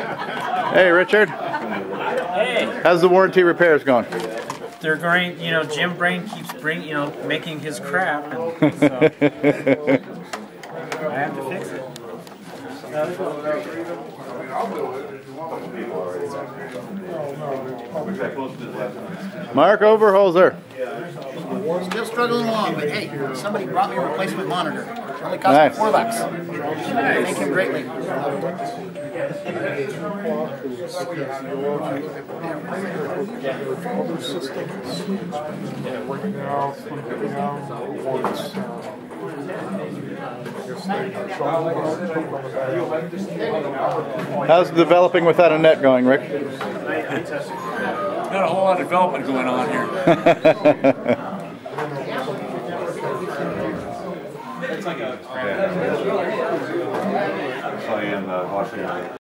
Hey, Richard. Hey. How's the warranty repairs going? They're going, you know, Jim Brain keeps making his crap, and so I have to fix it. Mark Overholzer. Still struggling along, but hey, somebody brought me a replacement monitor. It only cost me $4. Thank him greatly. How's developing without a net going, Rick? Not a whole lot of development going on here. It's like a